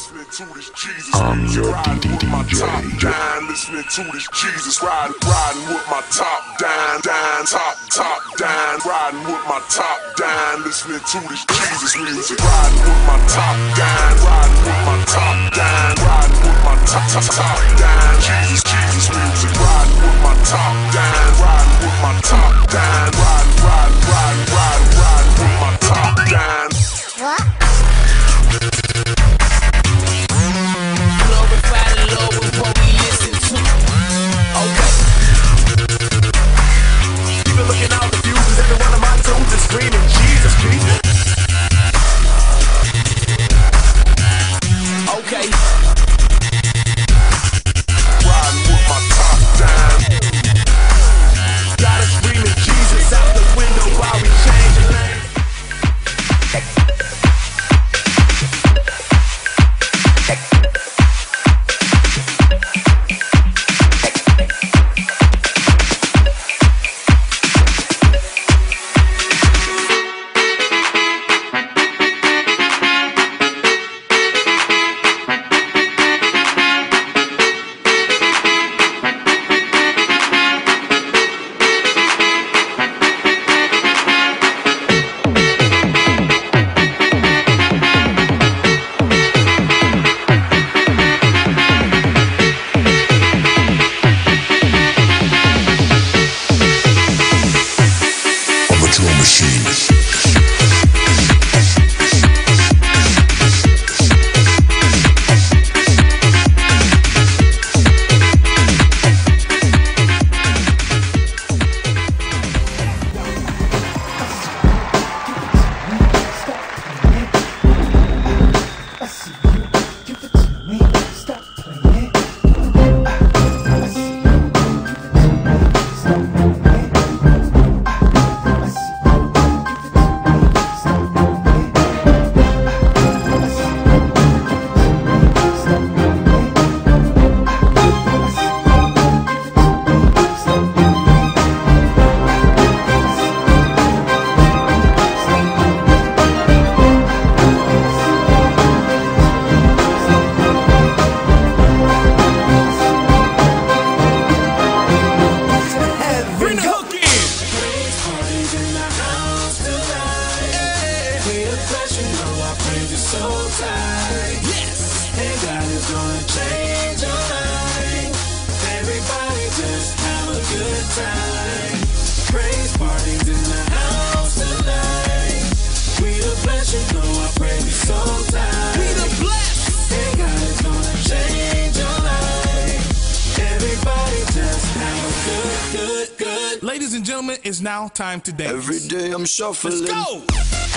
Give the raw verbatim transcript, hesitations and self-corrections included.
listening to this Jesus music, riding with my top down, listening to this Jesus, riding, riding with my top down, down, top, top down, riding with my top down, listening to this Jesus music, riding with my top down, riding with my top down, riding with my top, top, top down, Jesus, Jesus music, riding with my top down, riding with my top down, riding, riding, riding, riding, riding with my top down. What? Screaming Jesus, Jesus. Okay. Riding with my top down. Got us screaming Jesus out the window while we change lanes. Ladies and gentlemen, it's now time to dance. Every day I'm shuffling. Let's go!